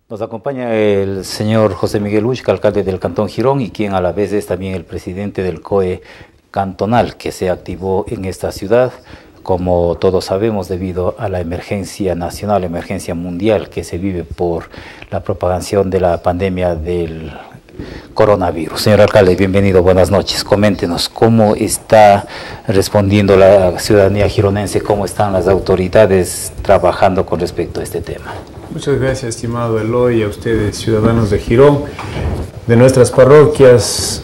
Nos acompaña el señor José Miguel Uxca, alcalde del Cantón Girón, y quien a la vez es también el presidente del COE cantonal, que se activó en esta ciudad, como todos sabemos, debido a la emergencia nacional, emergencia mundial que se vive por la propagación de la pandemia del coronavirus. Señor alcalde, bienvenido, buenas noches. Coméntenos cómo está respondiendo la ciudadanía gironense, cómo están las autoridades trabajando con respecto a este tema. Muchas gracias, estimado Eloy, a ustedes, ciudadanos de Girón, de nuestras parroquias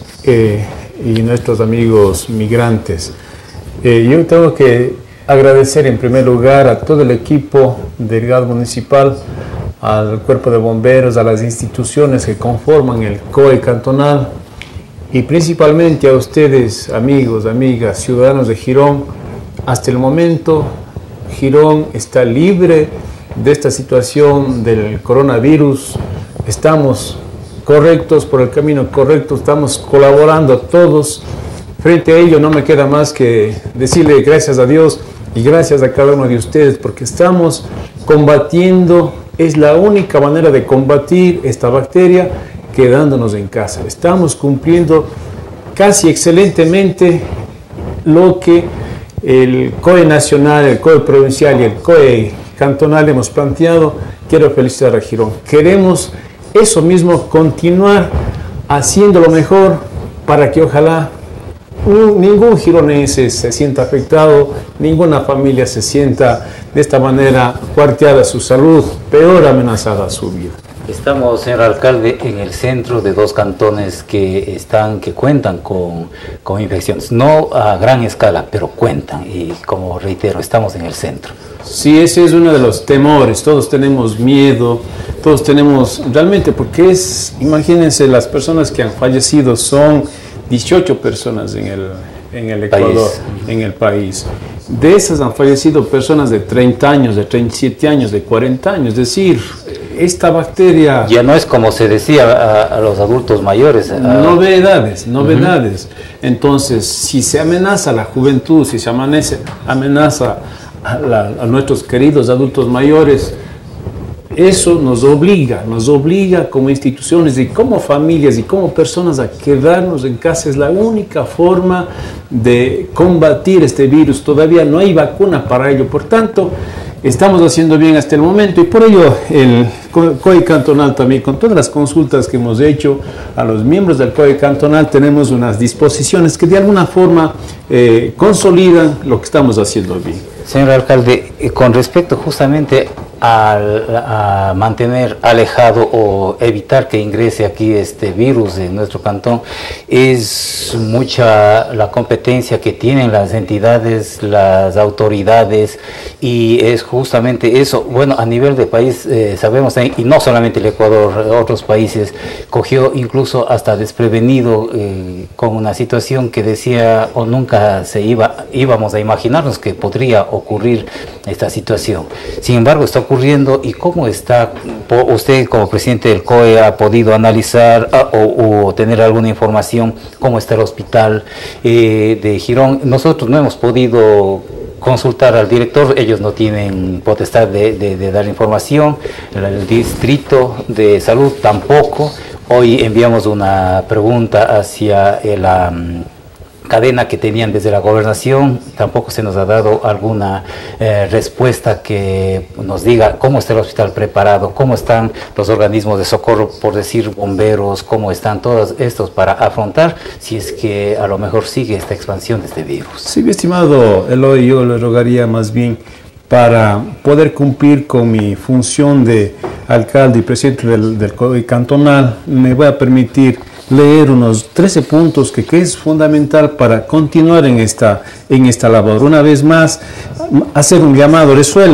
y nuestros amigos migrantes. Yo tengo que agradecer en primer lugar a todo el equipo del GAD municipal, al cuerpo de bomberos, a las instituciones que conforman el COE cantonal y principalmente a ustedes, amigos, amigas, ciudadanos de Girón. Hasta el momento, Girón está libre de esta situación del coronavirus. Estamos correctos, por el camino correcto, estamos colaborando todos. Frente a ello no me queda más que decirle gracias a Dios y gracias a cada uno de ustedes, porque estamos combatiendo, es la única manera de combatir esta bacteria, quedándonos en casa. Estamos cumpliendo casi excelentemente lo que el COE nacional, el COE provincial y el COE cantonal hemos planteado. Quiero felicitar a Girón. Queremos eso mismo, continuar haciéndolo mejor para que ojalá ningún gironense se sienta afectado, ninguna familia se sienta de esta manera cuarteada su salud, peor amenazada su vida. Estamos, señor alcalde, en el centro de dos cantones que cuentan con infecciones, no a gran escala, pero cuentan, y como reitero, estamos en el centro. Sí, ese es uno de los temores, todos tenemos miedo, todos tenemos, realmente, porque imagínense, las personas que han fallecido son 18 personas en el Ecuador, en el país. De esas han fallecido personas de 30 años, de 37 años, de 40 años, es decir, esta bacteria... Ya no es como se decía a los adultos mayores. Novedades. Entonces, si se amenaza a la juventud, si se amenaza a nuestros queridos adultos mayores, eso nos obliga como instituciones y como familias y como personas a quedarnos en casa. Es la única forma de combatir este virus. Todavía no hay vacuna para ello, por tanto, estamos haciendo bien hasta el momento, y por ello el COE cantonal también, con todas las consultas que hemos hecho a los miembros del COE cantonal, tenemos unas disposiciones que de alguna forma consolidan lo que estamos haciendo bien. Señor alcalde, con respecto justamente a mantener alejado o evitar que ingrese aquí este virus en nuestro cantón, es mucha la competencia que tienen las entidades, las autoridades, y es justamente eso. Bueno, a nivel de país sabemos, y no solamente el Ecuador, otros países cogió incluso hasta desprevenido con una situación que decía o nunca íbamos a imaginarnos que podría ocurrir esta situación. Sin embargo, está ocurriendo. ¿Y cómo está usted como presidente del COE ha podido analizar o tener alguna información cómo está el hospital de Girón? Nosotros no hemos podido consultar al director, ellos no tienen potestad de dar información, el distrito de salud tampoco. Hoy enviamos una pregunta hacia la cadena que tenían desde la gobernación, tampoco se nos ha dado alguna respuesta que nos diga cómo está el hospital preparado, cómo están los organismos de socorro, por decir bomberos, cómo están todos estos para afrontar si es que a lo mejor sigue esta expansión de este virus. Sí, mi estimado Eloy, yo le rogaría más bien, para poder cumplir con mi función de alcalde y presidente del COE cantonal, me voy a permitir leer unos 13 puntos que es fundamental para continuar en esta labor. Una vez más, hacer un llamado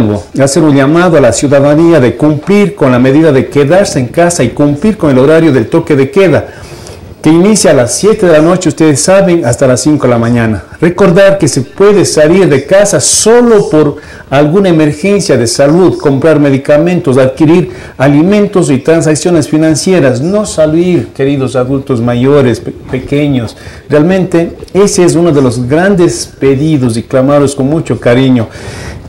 a la ciudadanía de cumplir con la medida de quedarse en casa y cumplir con el horario del toque de queda, que inicia a las 7 de la noche, ustedes saben, hasta las 5 de la mañana. Recordar que se puede salir de casa solo por alguna emergencia de salud, comprar medicamentos, adquirir alimentos y transacciones financieras. No salir, queridos adultos mayores, pequeños. Realmente ese es uno de los grandes pedidos y clamados con mucho cariño.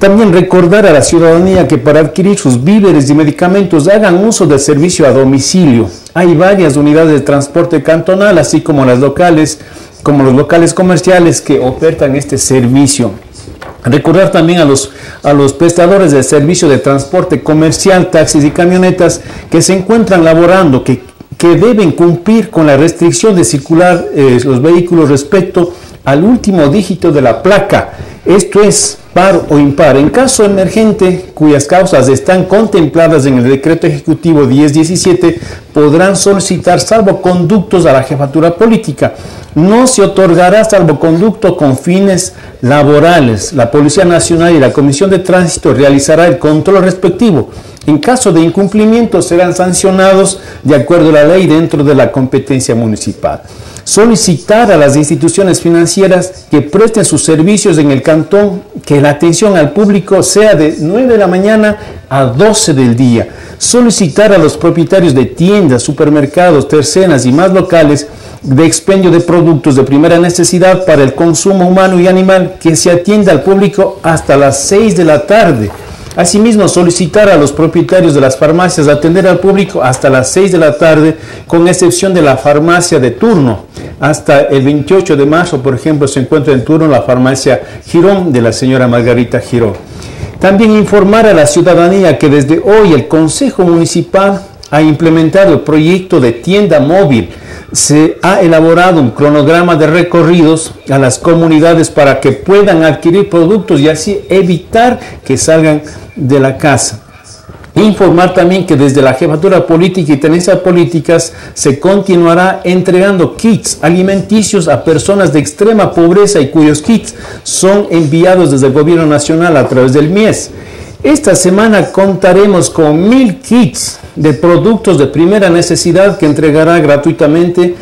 También recordar a la ciudadanía que para adquirir sus víveres y medicamentos hagan uso del servicio a domicilio. Hay varias unidades de transporte cantonal, así como las locales, como los locales comerciales que ofertan este servicio. Recordar también a los prestadores del servicio de transporte comercial, taxis y camionetas que se encuentran laborando, que deben cumplir con la restricción de circular los vehículos respecto al último dígito de la placa. Esto es par o impar. En caso emergente, cuyas causas están contempladas en el decreto ejecutivo 1017, podrán solicitar salvoconductos a la jefatura política. No se otorgará salvoconducto con fines laborales. La Policía Nacional y la Comisión de Tránsito realizará el control respectivo. En caso de incumplimiento serán sancionados de acuerdo a la ley dentro de la competencia municipal. Solicitar a las instituciones financieras que presten sus servicios en el cantón que la atención al público sea de 9 de la mañana a 12 del día. Solicitar a los propietarios de tiendas, supermercados, tercenas y más locales de expendio de productos de primera necesidad para el consumo humano y animal que se atienda al público hasta las 6 de la tarde. Asimismo, solicitar a los propietarios de las farmacias atender al público hasta las 6 de la tarde, con excepción de la farmacia de turno. Hasta el 28 de marzo, por ejemplo, se encuentra en turno la farmacia Girón de la señora Margarita Girón. También informar a la ciudadanía que desde hoy el Consejo Municipal ha implementado el proyecto de tienda móvil. Se ha elaborado un cronograma de recorridos a las comunidades para que puedan adquirir productos y así evitar que salgan de la casa. Informar también que desde la Jefatura Política y Tenencia Políticas se continuará entregando kits alimenticios a personas de extrema pobreza y cuyos kits son enviados desde el Gobierno Nacional a través del MIES. Esta semana contaremos con 1000 kits de productos de primera necesidad que se entregará gratuitamente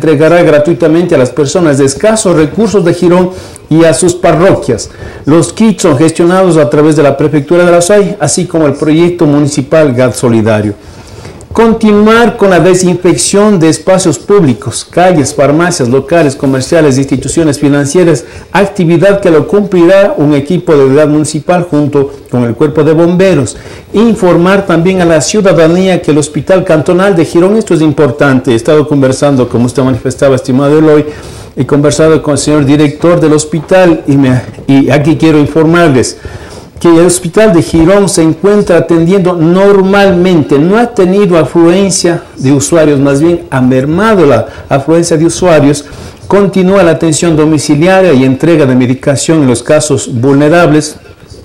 a las personas de escasos recursos de Girón y a sus parroquias. Los kits son gestionados a través de la Prefectura de la SAI, así como el proyecto municipal GAD Solidario. Continuar con la desinfección de espacios públicos, calles, farmacias, locales, comerciales, instituciones financieras, actividad que lo cumplirá un equipo de unidad municipal junto con el cuerpo de bomberos. Informar también a la ciudadanía que el Hospital Cantonal de Girón, esto es importante, he estado conversando, como usted manifestaba, estimado Eloy, he conversado con el señor director del hospital y aquí quiero informarles que el Hospital de Girón se encuentra atendiendo normalmente, no ha tenido afluencia de usuarios, más bien ha mermado la afluencia de usuarios. Continúa la atención domiciliaria y entrega de medicación en los casos vulnerables.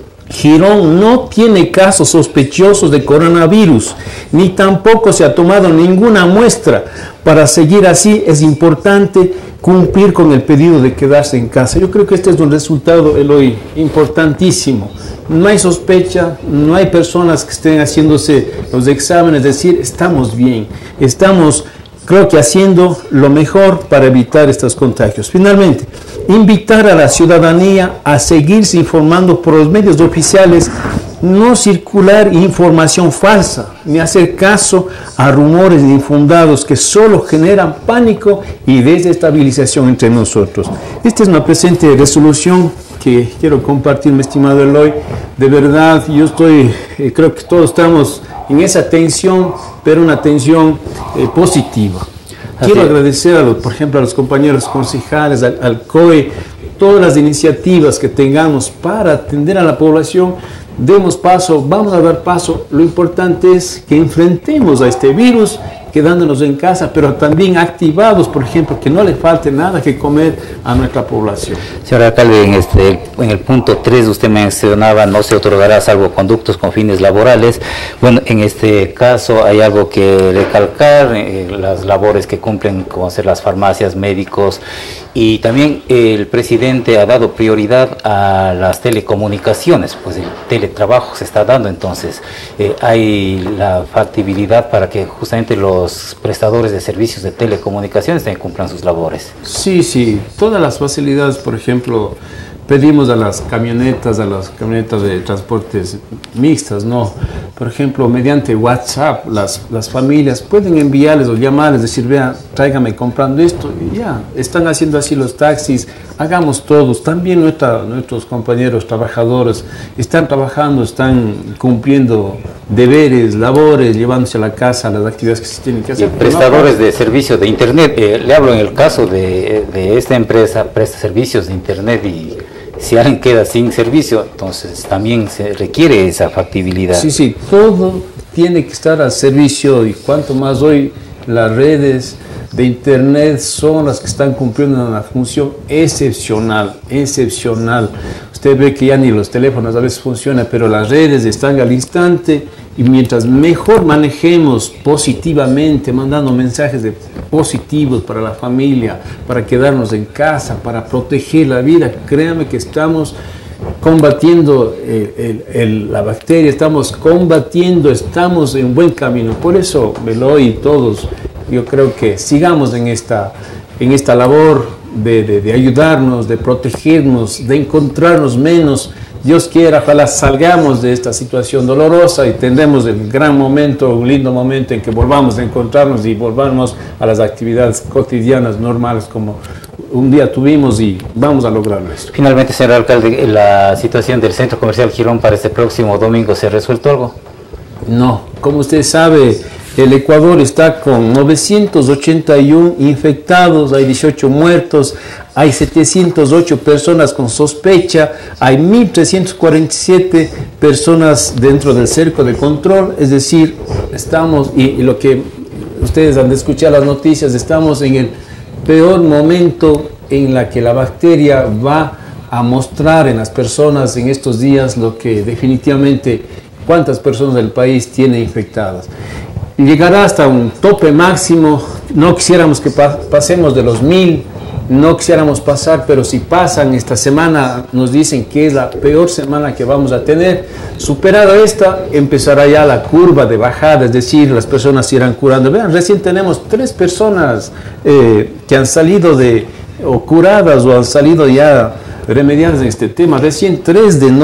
Girón no tiene casos sospechosos de coronavirus, ni tampoco se ha tomado ninguna muestra. Para seguir así es importante cumplir con el pedido de quedarse en casa. Yo creo que este es un resultado, Eloy, importantísimo. No hay sospecha, no hay personas que estén haciéndose los exámenes, es decir, estamos bien, estamos, creo que haciendo lo mejor para evitar estos contagios. Finalmente, invitar a la ciudadanía a seguirse informando por los medios oficiales, no circular información falsa, ni hacer caso a rumores infundados que solo generan pánico y desestabilización entre nosotros. Esta es una presente resolución que quiero compartir, mi estimado Eloy. De verdad, yo creo que todos estamos en esa tensión, pero una tensión positiva. Quiero agradecer, por ejemplo, a los compañeros concejales, al COE, todas las iniciativas que tengamos para atender a la población. Demos paso, vamos a dar paso. Lo importante es que enfrentemos a este virus quedándonos en casa, pero también activados, por ejemplo, que no le falte nada que comer a nuestra población. Señor alcalde, en el punto 3 usted mencionaba no se otorgará salvoconductos con fines laborales. Bueno, en este caso hay algo que recalcar, las labores que cumplen, como ser las farmacias, médicos, y también el presidente ha dado prioridad a las telecomunicaciones, pues el teletrabajo se está dando, entonces hay la factibilidad para que justamente los prestadores de servicios de telecomunicaciones también cumplan sus labores. Sí, todas las facilidades, por ejemplo, pedimos a las camionetas de transportes mixtas, no. Por ejemplo, mediante WhatsApp, las familias pueden enviarles o llamarles, decir, vea, tráigame comprando esto, y ya, están haciendo así los taxis, hagamos todos. También nuestros compañeros trabajadores están trabajando, están cumpliendo deberes, labores, llevándose a la casa las actividades que se tienen que hacer. Y prestadores de servicios de Internet, le hablo en el caso de esta empresa, presta servicios de Internet, y si alguien queda sin servicio, entonces también se requiere esa factibilidad. Sí, todo tiene que estar al servicio, y cuanto más hoy las redes de Internet son las que están cumpliendo una función excepcional. Usted ve que ya ni los teléfonos a veces funcionan, pero las redes están al instante, y mientras mejor manejemos positivamente, mandando mensajes positivos para la familia, para quedarnos en casa, para proteger la vida, créame que estamos combatiendo la bacteria, estamos en buen camino. Por eso, Eloy y todos, yo creo que sigamos en esta labor de ayudarnos, de protegernos, de encontrarnos menos. Dios quiera, ojalá salgamos de esta situación dolorosa y tendremos el gran momento, un lindo momento en que volvamos a encontrarnos y volvamos a las actividades cotidianas normales como un día tuvimos, y vamos a lograrlo esto. Finalmente, señor alcalde, la situación del Centro Comercial Girón para este próximo domingo, ¿se ha resuelto algo? No, como usted sabe, el Ecuador está con 981 infectados, hay 18 muertos, hay 708 personas con sospecha, hay 1.347 personas dentro del cerco de control, es decir, estamos, y lo que ustedes han de escuchar las noticias, estamos en el peor momento en la que la bacteria va a mostrar en las personas en estos días, lo que definitivamente cuántas personas del país tiene infectadas. Llegará hasta un tope máximo, no quisiéramos que pasemos de los 1.000, no quisiéramos pasar, pero si pasan esta semana, nos dicen que es la peor semana que vamos a tener. Superada esta, empezará ya la curva de bajada, es decir, las personas se irán curando. Vean, recién tenemos 3 personas que han salido o curadas o han salido ya remediadas en este tema, recién 3 de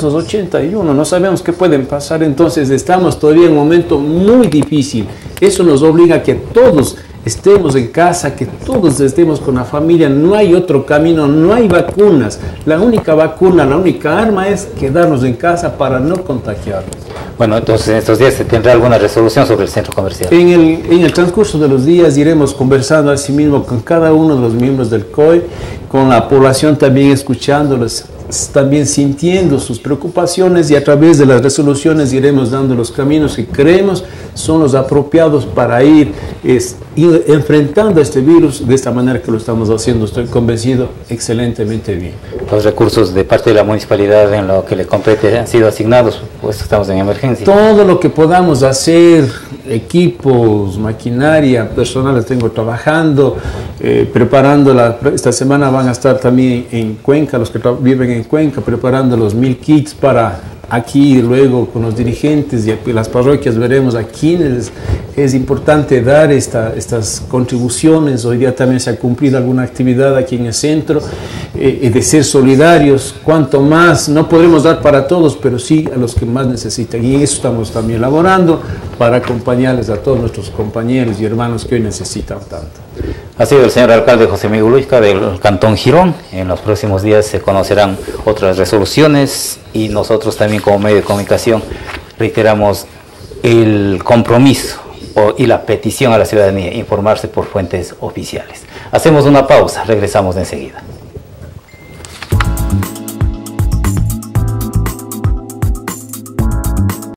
981, no sabemos qué pueden pasar, entonces estamos todavía en un momento muy difícil. Eso nos obliga a que todos estemos en casa, que todos estemos con la familia, no hay otro camino, no hay vacunas. La única vacuna, la única arma es quedarnos en casa para no contagiarnos. Bueno, entonces en estos días se tendrá alguna resolución sobre el centro comercial. En el transcurso de los días iremos conversando así mismo con cada uno de los miembros del COE, con la población también escuchándolos, también sintiendo sus preocupaciones, y a través de las resoluciones iremos dando los caminos que creemos son los apropiados para ir enfrentando a este virus de esta manera que lo estamos haciendo, estoy convencido, excelentemente bien. Los recursos de parte de la municipalidad en lo que le compete han sido asignados, pues estamos en emergencia. Todo lo que podamos hacer, equipos, maquinaria, personal, tengo trabajando, preparando, esta semana van a estar también en Cuenca, los que viven en Cuenca, preparando los 1000 kits para aquí, luego con los dirigentes y las parroquias veremos a quienes es importante dar estas contribuciones. Hoy día también se ha cumplido alguna actividad aquí en el centro, de ser solidarios, cuanto más, no podremos dar para todos, pero sí a los que más necesitan, y eso estamos también elaborando para acompañarles a todos nuestros compañeros y hermanos que hoy necesitan tanto. Ha sido el señor alcalde José Miguel Luisca del Cantón Girón. En los próximos días se conocerán otras resoluciones, y nosotros también como medio de comunicación reiteramos el compromiso y la petición a la ciudadanía, informarse por fuentes oficiales. Hacemos una pausa, regresamos enseguida.